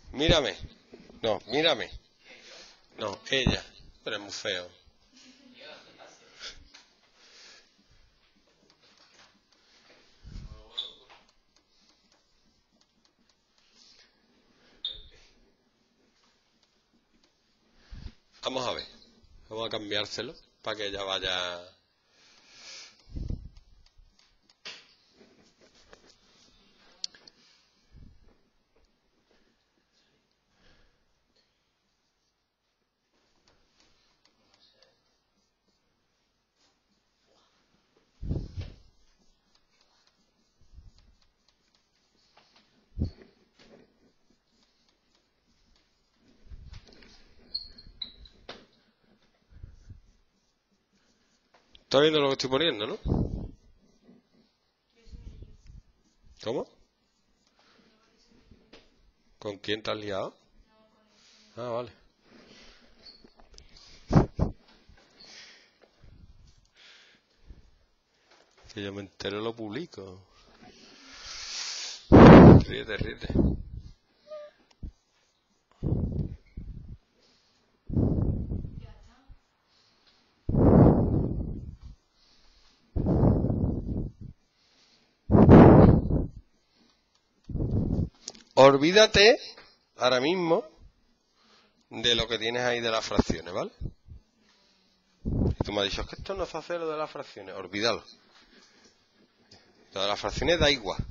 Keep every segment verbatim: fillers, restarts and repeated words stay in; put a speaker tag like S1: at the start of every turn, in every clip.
S1: Mírame. No, mírame. No, ella. Pero es muy feo. Vamos a ver. Vamos a cambiárselo para que ella vaya... ¿Estás viendo lo que estoy poniendo, no? ¿Cómo? ¿Con quién te has liado? Ah, vale. Que yo me entero lo publico. Ríete, ríete. Olvídate ahora mismo de lo que tienes ahí de las fracciones, ¿vale? Y tú me has dicho, es que esto no es hacer lo de las fracciones. Olvídalo. Lo de las fracciones da igual.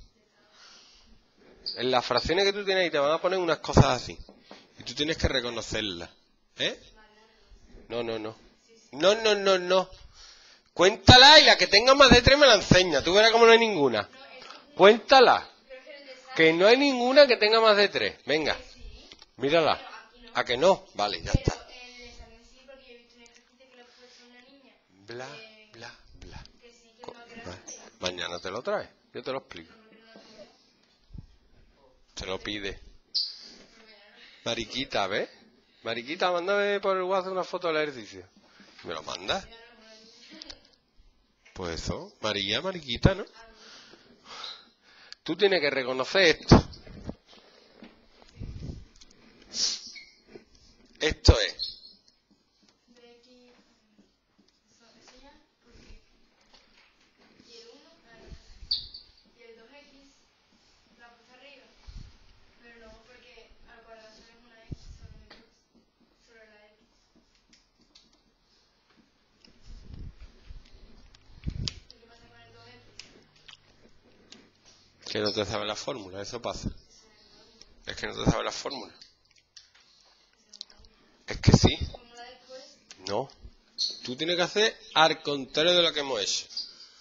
S1: En las fracciones que tú tienes ahí te van a poner unas cosas así. Y tú tienes que reconocerlas. ¿Eh? No, no, no. No, no, no, no. Cuéntala y la que tenga más de tres me la enseña. Tú verás como no hay ninguna. Cuéntala. Que no hay ninguna que tenga más de tres. Venga. Mírala. ¿A que no? Vale, ya está. Bla, bla, bla. Vale. Mañana te lo traes. Yo te lo explico. Se lo pide. Mariquita, ¿ves? Mariquita, mándame por el WhatsApp una foto del ejercicio. ¿Me lo manda? Pues eso, María, Mariquita, ¿no? Tú tienes que reconocer esto. Esto es. Que no te sabe la fórmula, eso pasa. Es que no te sabe la fórmula. Es que sí. No. Tú tienes que hacer al contrario de lo que hemos hecho.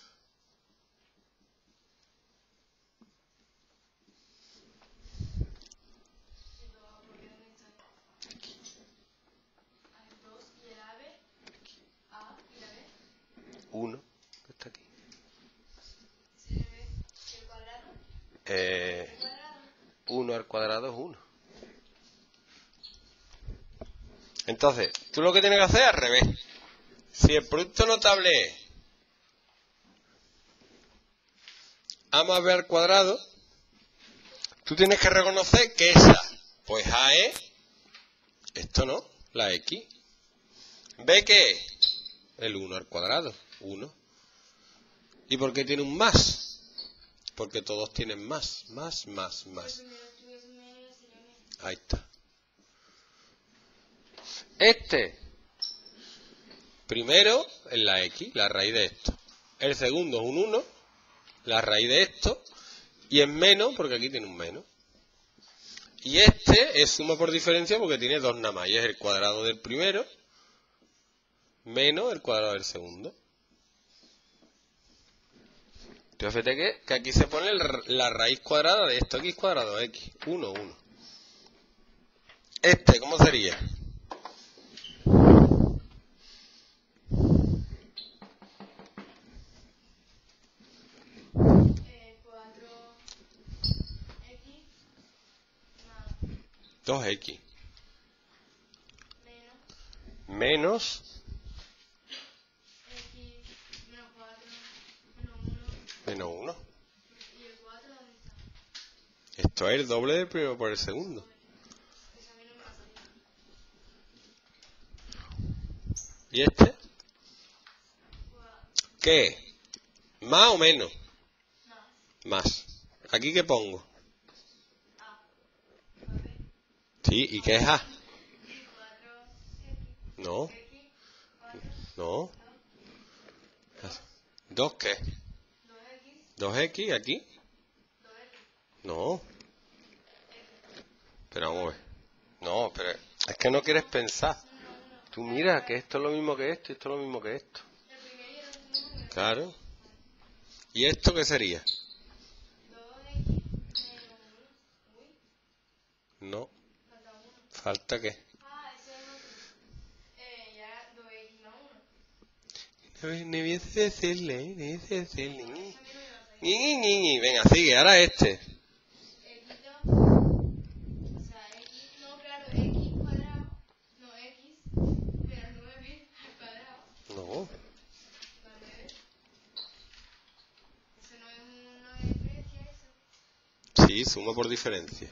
S1: Uno, que está aquí. Eh, uno al cuadrado es uno. Entonces, tú lo que tienes que hacer es al revés. Si el producto notable es A más B al cuadrado, tú tienes que reconocer que esa, pues A es, esto no, la X. ¿B qué es? El uno al cuadrado, uno. ¿Y por qué tiene un más? Porque todos tienen más, más, más, más. Ahí está. Este, primero es la X, la raíz de esto. El segundo es un uno, la raíz de esto. Y es menos, porque aquí tiene un menos. Y este es suma por diferencia porque tiene dos nada más. Y es el cuadrado del primero menos el cuadrado del segundo. Entonces fíjate que, que aquí se pone el, la raíz cuadrada de esto. X cuadrado X. uno, uno. Este, ¿cómo sería? dos X. Menos. Menos uno. Esto es el doble del primero por el segundo. ¿Y este? ¿Qué? ¿Más o menos? Más. ¿Aquí qué pongo? Sí, ¿y qué es A? No. No. ¿Dos qué? ¿Dos equis aquí? No. Pero vamos a ver. No, pero es que no quieres pensar. Tú mira que esto es lo mismo que esto y esto es lo mismo que esto. Claro. ¿Y esto qué sería? No. ¿Falta qué? No voy a decirle, no voy a decirle. Venga, sigue, ahora este. No. Sí, suma por diferencia.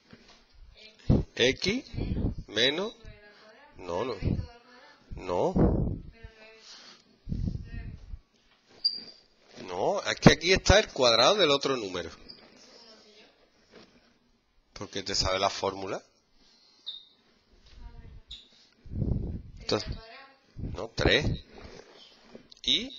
S1: X menos... No, no. No. No, es que aquí está el cuadrado del otro número. Porque te sabe la fórmula. Entonces, no, tres. Y...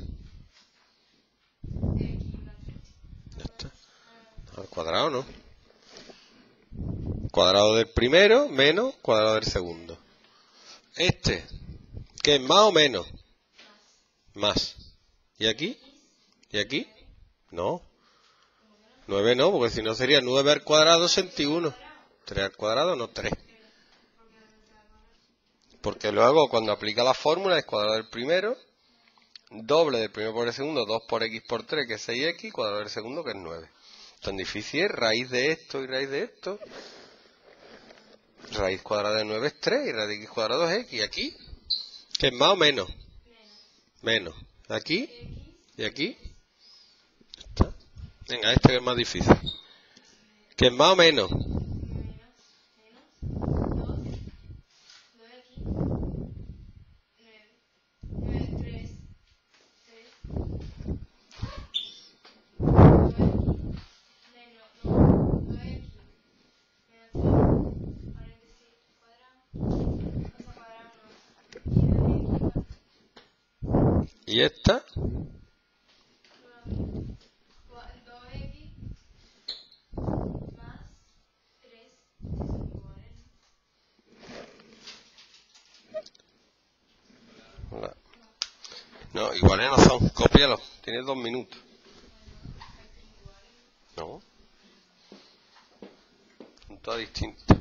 S1: Ya está. Al cuadrado no. Cuadrado del primero menos cuadrado del segundo. Este, que es más o menos. Más. ¿Y aquí? ¿Y aquí? No. nueve no, porque si no sería nueve al cuadrado, ochenta y uno. tres al cuadrado, no tres. Porque luego cuando aplica la fórmula es cuadrado del primero, doble del primero por el segundo, dos por x por tres, que es seis equis, cuadrado del segundo, que es nueve. Tan difícil es raíz de esto y raíz de esto. Raíz cuadrada de nueve es tres y raíz de x cuadrado es x. ¿Aquí? ¿Qué es más o menos? Menos. ¿Aquí? ¿Y aquí? ¿Está? Venga, este que es más difícil. ¿Qué es más o menos? ¿Y esta? No, iguales no son. Cópialo. Tienes dos minutos. No. Son todas distintas.